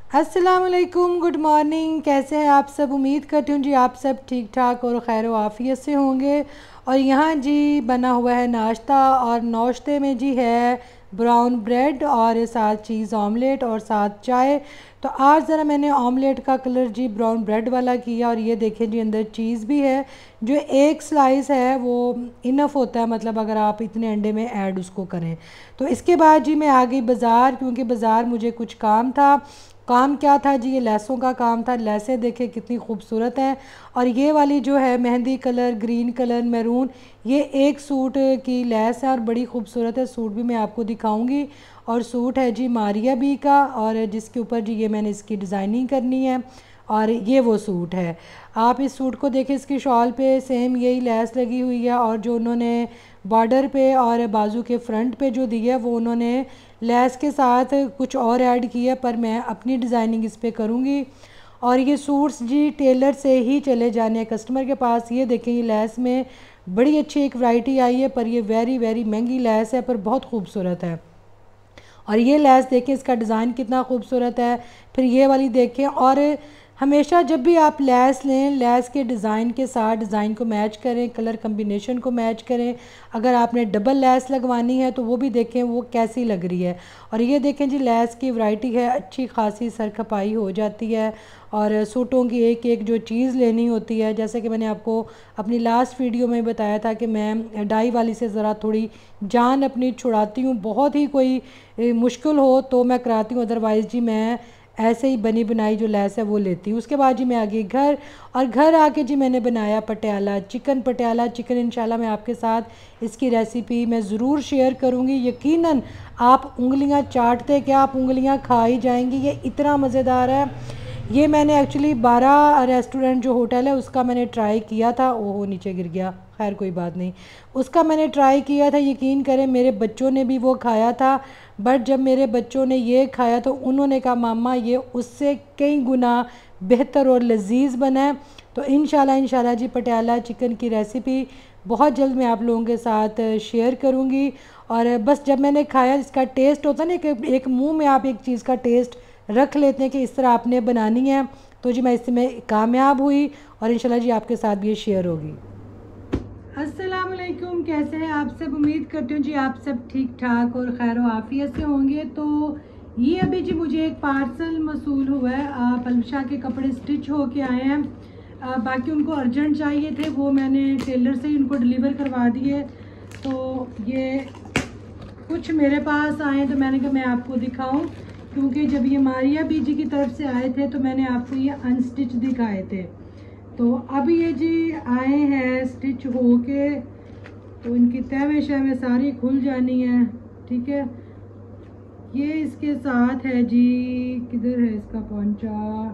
अस्सलाम वालेकुम, good morning. कैसे हैं आप सब? उम्मीद करती हूँ जी आप सब ठीक ठाक और खैर आफ़ियत से होंगे। और यहाँ जी बना हुआ है नाश्ता, और नाश्ते में जी है ब्राउन ब्रेड और साथ चीज़ ऑमलेट और साथ चाय। तो आज ज़रा मैंने ऑमलेट का कलर जी ब्राउन ब्रेड वाला किया, और ये देखें जी अंदर चीज़ भी है। जो एक स्लाइस है वो इनफ होता है, मतलब अगर आप इतने अंडे में ऐड उसको करें। तो इसके बाद जी मैं आ गई बाज़ार, क्योंकि बाज़ार मुझे कुछ काम था। काम क्या था जी? ये लेसों का काम था। लेसें देखें कितनी खूबसूरत हैं। और ये वाली जो है mehndi colour, green colour, maroon, ये एक सूट की लेस है और बड़ी खूबसूरत है। सूट भी मैं आपको दिखाऊंगी। और सूट है जी मारिया बी का, और जिसके ऊपर जी ये मैंने इसकी डिज़ाइनिंग करनी है। और ये वो सूट है। आप इस सूट को देखें, इसकी शॉल पे सेम यही लेस लगी हुई है, और जो उन्होंने बॉर्डर पे और बाजू के फ्रंट पे जो दिया है वो उन्होंने लेस के साथ कुछ और ऐड किया, पर मैं अपनी डिज़ाइनिंग इस पर करूँगी। और ये सूट्स जी टेलर से ही चले जाने हैं कस्टमर के पास। ये देखें, ये लेस में बड़ी अच्छी एक वैरायटी आई है, पर ये वेरी वेरी महंगी लेस है, पर बहुत खूबसूरत है। और ये लेस देखें, इसका डिज़ाइन कितना खूबसूरत है। फिर ये वाली देखें। और हमेशा जब भी आप लेस लें, लेस के डिज़ाइन के साथ डिज़ाइन को मैच करें, कलर कम्बिनेशन को मैच करें। अगर आपने डबल लेस लगवानी है तो वो भी देखें वो कैसी लग रही है। और ये देखें जी लेस की वैरायटी है, अच्छी खासी सरखपाई हो जाती है। और सूटों की एक एक जो चीज़ लेनी होती है, जैसे कि मैंने आपको अपनी लास्ट वीडियो में बताया था कि मैं डाई वाली से ज़रा थोड़ी जान अपनी छुड़ाती हूँ। बहुत ही कोई मुश्किल हो तो मैं कराती हूँ, अदरवाइज़ जी मैं ऐसे ही बनी बनाई जो लेस है वो लेती हूँ। उसके बाद जी मैं आ गई घर, और घर आके जी मैंने बनाया पटियाला चिकन। पटियाला चिकन इंशाल्लाह मैं आपके साथ इसकी रेसिपी मैं ज़रूर शेयर करूँगी। यकीनन आप उंगलियां चाटते क्या, आप उंगलियां खा ही जाएंगी। ये इतना मज़ेदार है। ये मैंने एक्चुअली 12 रेस्टोरेंट जो होटल है उसका मैंने ट्राई किया था। ओहो नीचे गिर गया, खैर कोई बात नहीं। उसका मैंने ट्राई किया था, यकीन करें मेरे बच्चों ने भी वो खाया था। बट जब मेरे बच्चों ने ये खाया तो उन्होंने कहा मामा ये उससे कई गुना बेहतर और लजीज बना है। तो इंशाल्लाह जी पटियाला चिकन की रेसिपी बहुत जल्द मैं आप लोगों के साथ शेयर करूँगी। और बस जब मैंने खाया, इसका टेस्ट होता है ना कि एक मुँह में आप एक चीज़ का टेस्ट रख लेते हैं कि इस तरह आपने बनानी है। तो जी मैं इसमें कामयाब हुई, और इंशाल्लाह जी आपके साथ भी ये शेयर होगी। अस्सलाम वालेकुम, कैसे हैं आप सब? उम्मीद करती हूँ जी आप सब ठीक ठाक और खैर आफियत से होंगे। तो ये अभी जी मुझे एक पार्सल मसूल हुआ है। पलशा के कपड़े स्टिच हो के आए हैं। बाकी उनको अर्जेंट चाहिए थे, वो मैंने टेलर से ही उनको डिलीवर करवा दिए। तो ये कुछ मेरे पास आए तो मैंने कहा मैं आपको दिखाऊं, क्योंकि जब ये मारिया बीजी की तरफ से आए थे तो मैंने आपको ये अनस्टिच दिखाए थे। तो अब ये जी आए हैं स्टिच हो के, तो इनकी तहवे शहवे सारी खुल जानी है। ठीक है, ये इसके साथ है जी, किधर है इसका पहुंचा,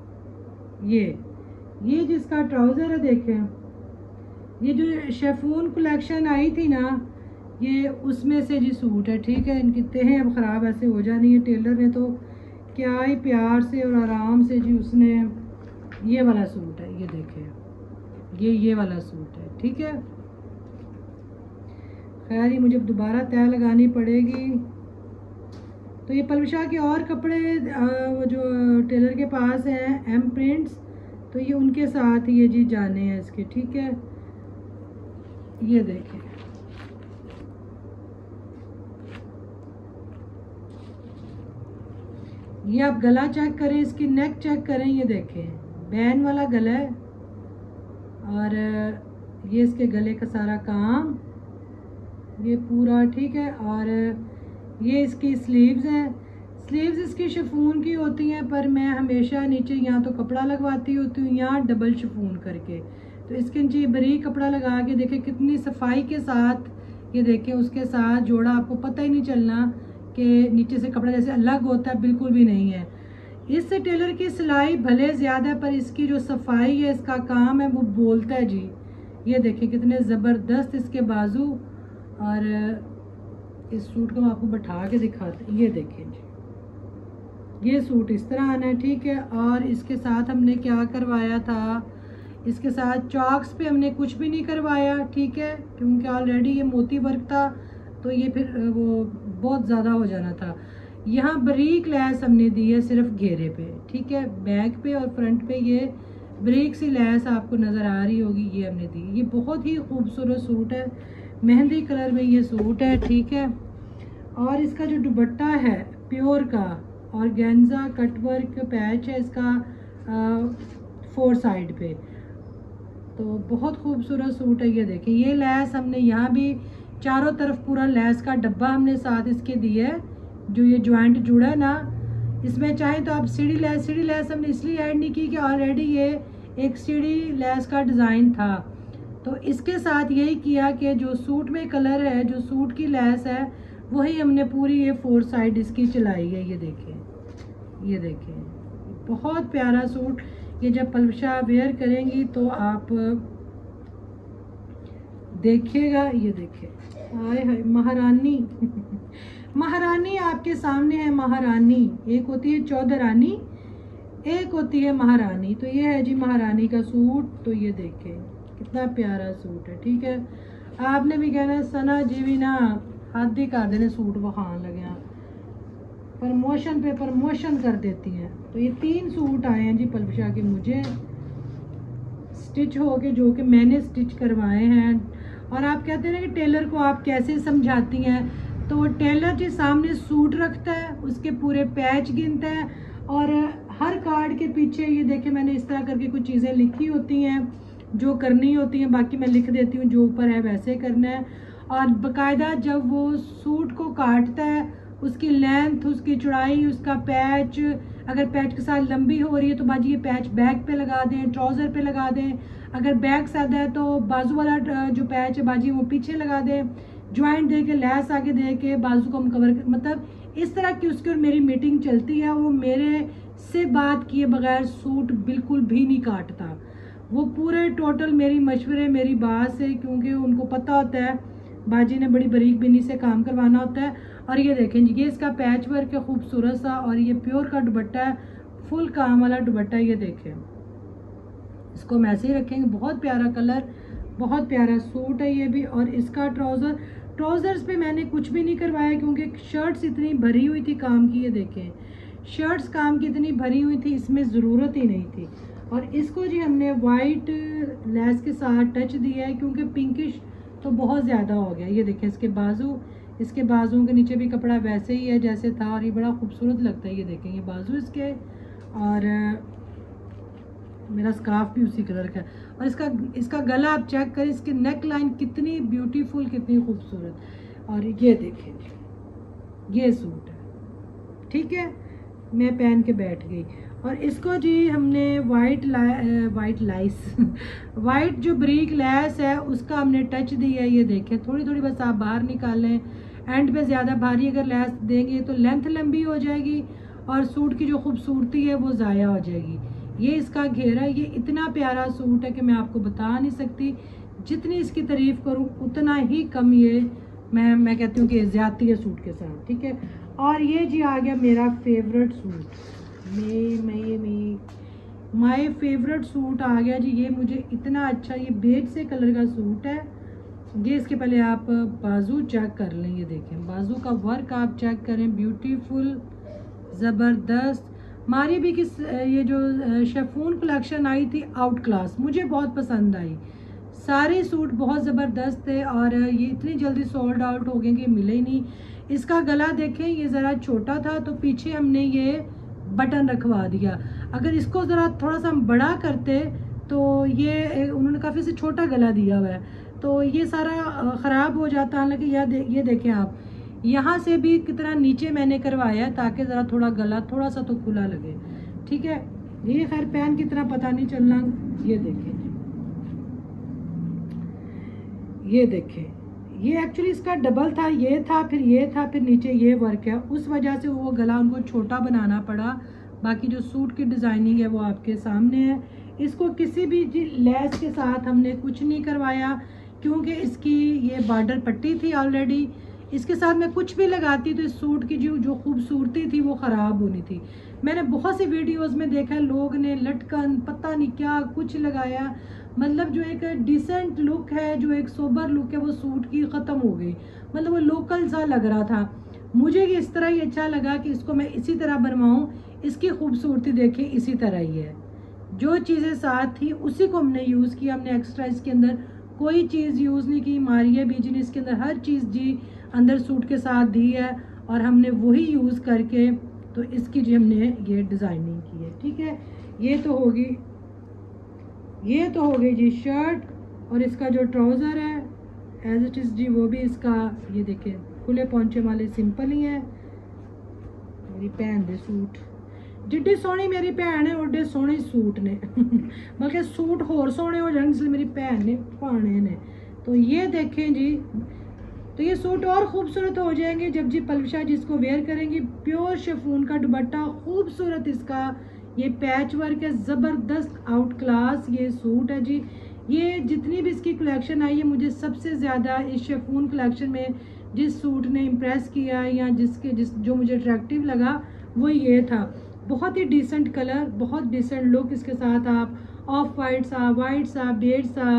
ये जिसका ट्राउज़र है देखें, ये जो शेफून कलेक्शन आई थी ना, ये उसमें से जी सूट है। ठीक है, इनकी तहें अब ख़राब ऐसे हो जानी है। टेलर ने तो क्या ही प्यार से और आराम से जी उसने ये वाला सूट है, ये देखें, ये वाला सूट है। ठीक है, खैर ये मुझे दोबारा तय लगानी पड़ेगी। तो ये पलवशा के और कपड़े वो जो टेलर के पास हैं एम प्रिंट्स, तो ये उनके साथ ये जी जाने हैं इसके। ठीक है, ये देखें, ये आप गला चेक करें, इसकी नेक चेक करें, ये देखें बैन वाला गला है। और ये इसके गले का सारा काम ये पूरा। ठीक है, और ये इसकी स्लीव्स हैं। स्लीव्स इसकी शिफॉन की होती हैं, पर मैं हमेशा नीचे यहाँ तो कपड़ा लगवाती होती हूँ, यहाँ डबल शिफॉन करके। तो इसके नीचे बारीक कपड़ा लगा के देखें कितनी सफाई के साथ, ये देखें उसके साथ जोड़ा, आपको पता ही नहीं चलना कि नीचे से कपड़ा जैसे अलग होता है, बिल्कुल भी नहीं है। इस टेलर की सिलाई भले ज़्यादा है, पर इसकी जो सफाई है, इसका काम है, वो बोलता है जी। ये देखें कितने ज़बरदस्त इसके बाजू। और इस सूट को मैं आपको बैठा के दिखाते हैं, ये देखें जी, ये सूट इस तरह आना है। ठीक है, और इसके साथ हमने क्या करवाया था, इसके साथ चॉक्स पे हमने कुछ भी नहीं करवाया। ठीक है, क्योंकि ऑलरेडी ये मोती वर्क था, तो ये फिर वो बहुत ज़्यादा हो जाना था। यहाँ बारीक लैस हमने दी है सिर्फ घेरे पे, ठीक है, बैक पे और फ्रंट पे ये बारीक सी लैस आपको नज़र आ रही होगी, ये हमने दी। ये बहुत ही खूबसूरत सूट है, मेहंदी कलर में ये सूट है, ठीक है। और इसका जो दुपट्टा है प्योर का और गेंजा कटवर्क पैच है इसका 4 साइड पे, तो बहुत खूबसूरत सूट है। ये देखें, ये लैस हमने यहाँ भी चारों तरफ पूरा लैस का डब्बा हमने साथ इसके दिया है, जो ये जॉइंट जुड़ा है ना, इसमें चाहे तो आप सीढ़ी लैस हमने इसलिए ऐड नहीं की कि ऑलरेडी ये एक सीढ़ी लैस का डिज़ाइन था, तो इसके साथ यही किया कि जो सूट में कलर है, जो सूट की लैस है, वही हमने पूरी ये 4 साइड इसकी चलाई है। ये देखें, ये देखें, बहुत प्यारा सूट। ये जब पलवशा वेयर करेंगी तो आप देखिएगा। ये देखें, हाय हाय महारानी महारानी आपके सामने है। महारानी एक होती है चौधरानी, एक होती है महारानी। तो ये है जी महारानी का सूट। तो ये देखें कितना प्यारा सूट है, ठीक है। आपने भी कहना सना जी भी ना हाथ ही कर देने सूट वखान लगे, प्रमोशन पे प्रमोशन कर देती हैं। तो ये 3 सूट आए हैं जी पलवशा के मुझे स्टिच हो के, जो कि मैंने स्टिच करवाए हैं। और आप कहते हैं ना कि टेलर को आप कैसे समझाती हैं, तो टेलर जी सामने सूट रखता है, उसके पूरे पैच गिनता है, और हर कार्ड के पीछे ये देखें मैंने इस तरह करके कुछ चीज़ें लिखी होती हैं जो करनी होती हैं, बाकी मैं लिख देती हूँ जो ऊपर है वैसे करना है। और बाकायदा जब वो सूट को काटता है, उसकी लेंथ, उसकी चौड़ाई, उसका पैच, अगर पैच के साथ लंबी हो रही है तो बाजी ये पैच बैक पे लगा दें, ट्राउज़र पे लगा दें। अगर बैक सादा है तो बाजू वाला जो पैच है बाजी वो पीछे लगा दें, ज्वाइंट दे के लैस आगे दे के बाजू को हम कवर कर, मतलब इस तरह की उसकी और मेरी मीटिंग चलती है। वो मेरे से बात किए बगैर सूट बिल्कुल भी नहीं काटता, वो पूरे टोटल मेरी मशवरे मेरी बात से, क्योंकि उनको पता होता है बाजी ने बड़ी बारीक बिनी से काम करवाना होता है। और ये देखें जी, ये इसका पैच वर्क है खूबसूरत सा, और ये प्योर का दुपट्टा है, फुल काम वाला दुपट्टा। ये देखें, इसको हम ऐसे ही रखेंगे, बहुत प्यारा कलर, बहुत प्यारा सूट है ये भी। और इसका ट्राउज़र्स पे मैंने कुछ भी नहीं करवाया, क्योंकि शर्ट्स इतनी भरी हुई थी काम की। ये देखें, शर्ट्स काम की इतनी भरी हुई थी, इसमें ज़रूरत ही नहीं थी। और इसको जी हमने वाइट लेस के साथ टच दिया है, क्योंकि पिंकिश तो बहुत ज़्यादा हो गया। ये देखें, इसके बाजुओं के नीचे भी कपड़ा वैसे ही है जैसे था, और ये बड़ा खूबसूरत लगता है। ये देखें, ये बाजू इसके, और मेरा स्कार्फ भी उसी कलर का है। और इसका गला आप चेक करें, इसकी नेक लाइन कितनी ब्यूटीफुल, कितनी खूबसूरत। और ये देखें, ये सूट है, ठीक है, मैं पहन के बैठ गई। और इसको जी हमने वाइट जो ब्रीक लैस है उसका हमने टच दिया है। ये देखें, थोड़ी थोड़ी बस आप बाहर निकालें, एंड पे ज़्यादा भारी अगर लैस देंगे तो लेंथ लंबी हो जाएगी और सूट की जो खूबसूरती है वो ज़ाया हो जाएगी। ये इसका घेरा, ये इतना प्यारा सूट है कि मैं आपको बता नहीं सकती। जितनी इसकी तारीफ़ करूँ उतना ही कम ये मैं कहती हूँ कि ज़्यादती है सूट के साथ, ठीक है। और ये जी आ गया मेरा favourite suit, my favourite suit आ गया जी। ये मुझे इतना अच्छा, ये बेज से कलर का सूट है। ये इसके पहले आप बाजू चेक कर लें, ये देखें बाजू का वर्क आप चेक करें, ब्यूटीफुल, ज़बरदस्त। हमारी भी किस ये जो शेफून कलेक्शन आई थी आउट क्लास, मुझे बहुत पसंद आई। सारे सूट बहुत ज़बरदस्त थे, और ये इतनी जल्दी सोल्ड आउट हो गए कि मिले ही नहीं। इसका गला देखें, ये ज़रा छोटा था तो पीछे हमने ये बटन रखवा दिया। अगर इसको ज़रा थोड़ा सा हम बड़ा करते तो ये उन्होंने काफ़ी से छोटा गला दिया हुआ है, तो ये सारा ख़राब हो जाता। हालांकि ये देखें आप, यहाँ से भी कितना नीचे मैंने करवाया है ताकि ज़रा थोड़ा गला थोड़ा सा तो खुला लगे, ठीक है। ये खैर पहन की तरह पता नहीं चलना। ये देखें, ये देखें, ये एक्चुअली इसका डबल था, ये था फिर नीचे ये वर्क है, उस वजह से वो गला उनको छोटा बनाना पड़ा। बाकी जो सूट की डिज़ाइनिंग है वो आपके सामने है। इसको किसी भी लेस के साथ हमने कुछ नहीं करवाया, क्योंकि इसकी ये बॉर्डर पट्टी थी ऑलरेडी। इसके साथ मैं कुछ भी लगाती तो इस सूट की जो खूबसूरती थी वो ख़राब होनी थी। मैंने बहुत सी वीडियोस में देखा है लोग ने लटकन पता नहीं क्या कुछ लगाया, मतलब जो एक डिसेंट लुक है, जो एक सोबर लुक है, वो सूट की ख़त्म हो गई। मतलब वो लोकल सा लग रहा था। मुझे ये इस तरह ही अच्छा लगा कि इसको मैं इसी तरह बनवाऊँ। इसकी खूबसूरती देखिए इसी तरह ही है, जो चीज़ें साथ थी उसी को हमने यूज़ किया, हमने एक्स्ट्रा इसके अंदर कोई चीज़ यूज़ नहीं की। मारिया बीजी ने इसके अंदर हर चीज़ जी अंदर सूट के साथ दी है और हमने वही यूज़ करके तो इसकी जी हमने ये डिज़ाइनिंग की है। ठीक है, ये तो होगी जी शर्ट, और इसका जो ट्राउज़र है एज इट इज़ जी वो भी इसका ये देखें खुले पौंचे वाले सिंपल ही है। मेरी भैन दे सूट जिड्डी सोहनी मेरी भैन है उड्डे सोहने सूट ने बल्कि सूट होर सोहने हो जाएंगे इसलिए मेरी भैन ने पाने ने। तो ये देखें जी, तो ये सूट और खूबसूरत हो जाएंगे जब जी पलवशा जी इसको वेयर करेंगी। प्योर शिफॉन का दुपट्टा, खूबसूरत इसका ये पैच वर्क है, ज़बरदस्त आउट क्लास ये सूट है जी। ये जितनी भी इसकी कलेक्शन आई है, मुझे सबसे ज़्यादा इस शिफॉन कलेक्शन में जिस सूट ने इम्प्रेस किया या जो मुझे अट्रैक्टिव लगा वो ये था। बहुत ही डिसेंट कलर, बहुत डिसेंट लुक, इसके साथ आप ऑफ वाइट सा बेड सा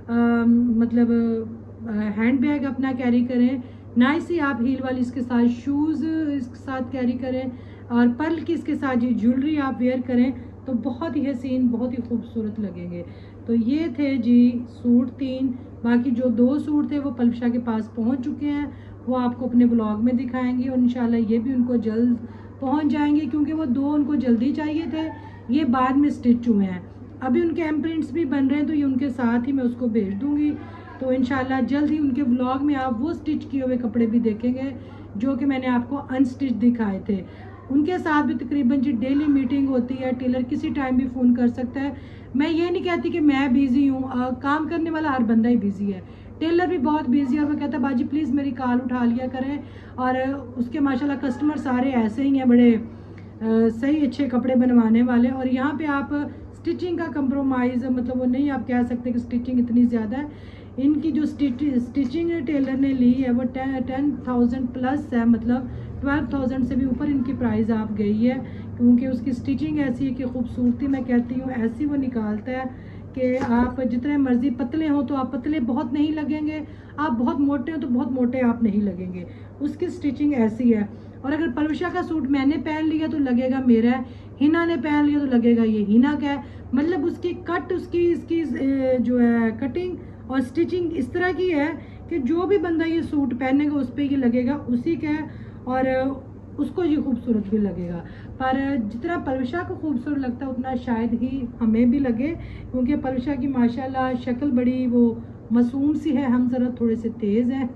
मतलब हैंड बैग अपना कैरी करें, नाइस ही आप हील वाली इसके साथ शूज़ इसके साथ कैरी करें और पर्ल की इसके साथ जी ज्वेलरी आप वेयर करें तो बहुत ही हसीन, बहुत ही खूबसूरत लगेंगे। तो ये थे जी सूट 3, बाकी जो 2 सूट थे वो पलवशा के पास पहुंच चुके हैं, वो आपको अपने ब्लॉग में दिखाएंगे और इंशाल्लाह ये भी उनको जल्द पहुंच जाएंगे क्योंकि वो 2 उनको जल्दी चाहिए थे, ये बाद में स्टिच हुए हैं। अभी उनके एम्प्रिंट्स भी बन रहे हैं तो ये उनके साथ ही मैं उसको भेज दूँगी। तो इंशाल्लाह जल्द ही उनके व्लॉग में आप वो स्टिच किए हुए कपड़े भी देखेंगे जो कि मैंने आपको अनस्टिच दिखाए थे। उनके साथ भी तकरीबन जी डेली मीटिंग होती है, टेलर किसी टाइम भी फ़ोन कर सकता है। मैं ये नहीं कहती कि मैं बिज़ी हूँ, काम करने वाला हर बंदा ही बिज़ी है, टेलर भी बहुत बिज़ी है और वो कहता है बाजी प्लीज़ मेरी कॉल उठा लिया करें। और उसके माशाल्लाह कस्टमर सारे ऐसे ही हैं, बड़े सही अच्छे कपड़े बनवाने वाले। और यहाँ पे आप स्टिचिंग का कंप्रोमाइज़ मतलब वो नहीं आप कह सकते कि स्टिचिंग इतनी ज़्यादा है। इनकी जो स्टिचिंग टेलर ने ली है वो 10,000 प्लस है, मतलब 12,000 से भी ऊपर इनकी प्राइस आप गई है क्योंकि उसकी स्टिचिंग ऐसी है कि खूबसूरती मैं कहती हूँ ऐसी वो निकालता है कि आप जितने मर्जी पतले हो तो आप पतले बहुत नहीं लगेंगे, आप बहुत मोटे हो तो बहुत मोटे आप नहीं लगेंगे, उसकी स्टिचिंग ऐसी है। और अगर पलवशा का सूट मैंने पहन लिया तो लगेगा मेरा है, हिना ने पहन लिया तो लगेगा ये हिना का है, मतलब उसकी कट इसकी जो है कटिंग और स्टिचिंग इस तरह की है कि जो भी बंदा ये सूट पहनेगा उस पर ये लगेगा उसी का है और उसको ये खूबसूरत भी लगेगा। पर जितना पलवशा को खूबसूरत लगता है उतना शायद ही हमें भी लगे क्योंकि पलवशा की माशाल्लाह शक्ल बड़ी वो मासूम सी है, हम ज़रा थोड़े से तेज़ हैं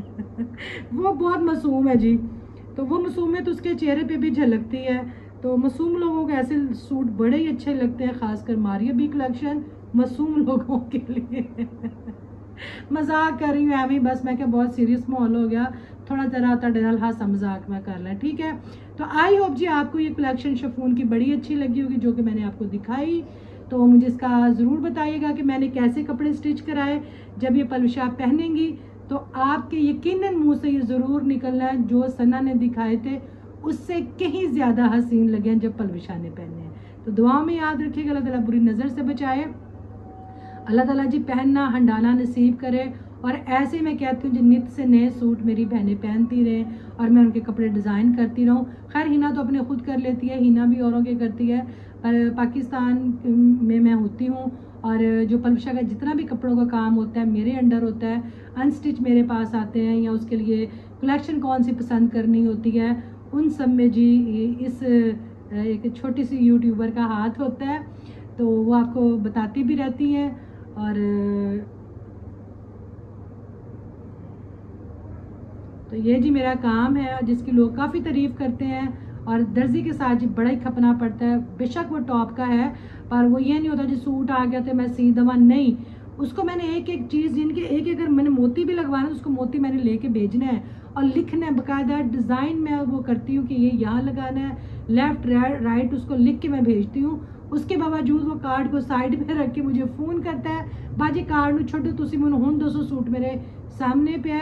वो बहुत मासूम है जी, तो वो मासूमियत उसके चेहरे पे भी झलकती है। तो मासूम लोगों को ऐसे सूट बड़े ही अच्छे लगते हैं, ख़ासकर मारिया बी कलेक्शन मासूम लोगों के लिए मजाक कर रही हूँ एवं, बस मैं क्या बहुत सीरियस माहौल हो गया, थोड़ा ज़रा तड़ल हासा मजाक में कर लें, ठीक है। तो आई होप जी आपको ये कलेक्शन शिफॉन की बड़ी अच्छी लगी होगी जो कि मैंने आपको दिखाई। तो मुझे इसका ज़रूर बताइएगा कि मैंने कैसे कपड़े स्टिच कराए, जब ये पलवशा पहनेंगी तो आपके यकीनन मुँह से ये ज़रूर निकलना है जो सना ने दिखाए थे उससे कहीं ज़्यादा हसीन लगे हैं जब पलवशा ने पहने हैं। तो दुआ में याद रखिएगा, अल्लाह ताला बुरी नज़र से बचाए, अल्लाह ताला जी पहनना हंडाना नसीब करे। और ऐसे मैं कहती हूँ जी नित से नए सूट मेरी बहनें पहनती रहें और मैं उनके कपड़े डिज़ाइन करती रहूँ। खैर हिना तो अपने खुद कर लेती है, हिना भी औरों के करती है, पर पाकिस्तान में मैं होती हूँ और जो पलवशा का जितना भी कपड़ों का काम होता है मेरे अंडर होता है, अनस्टिच मेरे पास आते हैं या उसके लिए कलेक्शन कौन सी पसंद करनी होती है उन सब में जी इस एक छोटी सी यूट्यूबर का हाथ होता है, तो वो आपको बताती भी रहती हैं। और तो ये जी मेरा काम है जिसकी लोग काफ़ी तारीफ़ करते हैं और दर्जी के साथ जी बड़ा ही खपना पड़ता है। बेशक वो टॉप का है पर वो ये नहीं होता जी सूट आ गया तो मैं सी दवा, नहीं, उसको मैंने एक एक चीज़ जिनके एक अगर मैंने मोती भी लगवाना है तो उसको मोती मैंने लेके भेजना है और लिखना है बाकायदा डिज़ाइन में वो करती हूँ कि ये यहाँ लगाना है, लेफ़्ट राइट उसको लिख के मैं भेजती हूँ। उसके बावजूद वो कार्ड को साइड में रख के मुझे फ़ोन करता है बाजी कार्ड में छोड़ो तुसी मैंने हुण 200 सूट मेरे सामने पे है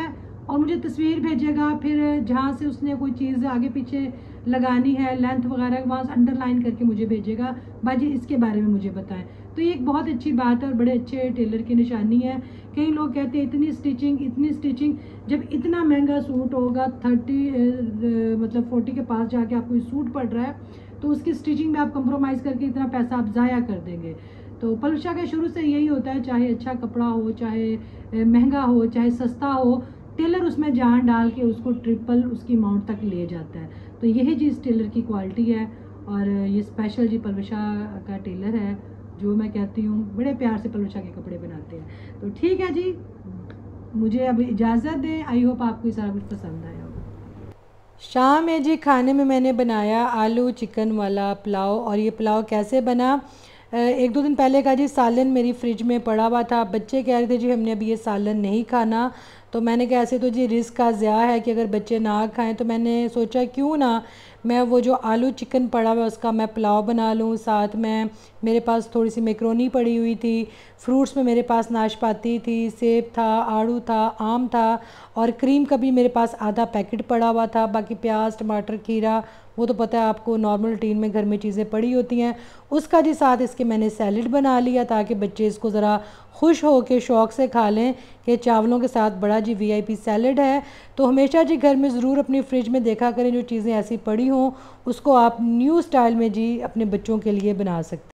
और मुझे तस्वीर भेजेगा, फिर जहाँ से उसने कोई चीज़ आगे पीछे लगानी है, लेंथ वगैरह, वहाँ से अंडरलाइन करके मुझे भेजेगा, बाजी इसके बारे में मुझे बताएं। तो ये एक बहुत अच्छी बात है और बड़े अच्छे टेलर की निशानी है। कई लोग कहते हैं इतनी स्टिचिंग, जब इतना महंगा सूट होगा 30 मतलब 40 के पास जाके आपको सूट पड़ रहा है, तो उसकी स्टिचिंग में आप कंप्रोमाइज़ करके इतना पैसा आप ज़ाया कर देंगे। तो पलवशा का शुरू से यही होता है, चाहे अच्छा कपड़ा हो, चाहे महंगा हो, चाहे सस्ता हो, टेलर उसमें जान डाल के उसको ट्रिपल उसकी अमाउंट तक ले जाता है। तो यही चीज़ टेलर की क्वालिटी है। और ये स्पेशल जी पलवशा का टेलर है, जो मैं कहती हूँ बड़े प्यार से पलवशा के कपड़े बनाते हैं। तो ठीक है जी, मुझे अब इजाज़त दें। आई होप आपको ये सारा कुछ पसंद आया होगा। शाम में जी खाने में मैंने बनाया आलू चिकन वाला पुलाव। और ये पुलाव कैसे बना, एक दो दिन पहले का जी सालन मेरी फ्रिज में पड़ा हुआ था। बच्चे कह रहे थे जी हमने अभी ये सालन नहीं खाना, तो मैंने कहा ऐसे तो जी रिस्क का ज़्या है कि अगर बच्चे ना खाएं, तो मैंने सोचा क्यों ना मैं वो जो आलू चिकन पड़ा हुआ है उसका मैं पुलाव बना लूँ। साथ में मेरे पास थोड़ी सी मैक्रोनी पड़ी हुई थी, फ्रूट्स में मेरे पास नाशपाती थी, सेब था, आड़ू था, आम था, और क्रीम का भी मेरे पास आधा पैकेट पड़ा हुआ था। बाकी प्याज टमाटर खीरा वो तो पता है आपको, नॉर्मल रूटीन में घर में चीज़ें पड़ी होती हैं। उसका जी साथ इसके मैंने सैलड बना लिया ताकि बच्चे इसको ज़रा खुश हो के शौक़ से खा लें कि चावलों के साथ बड़ा जी वीआईपी सैलड है। तो हमेशा जी घर में ज़रूर अपनी फ्रिज में देखा करें, जो चीज़ें ऐसी पड़ी हों उसको आप न्यू स्टाइल में जी अपने बच्चों के लिए बना सकते हैं।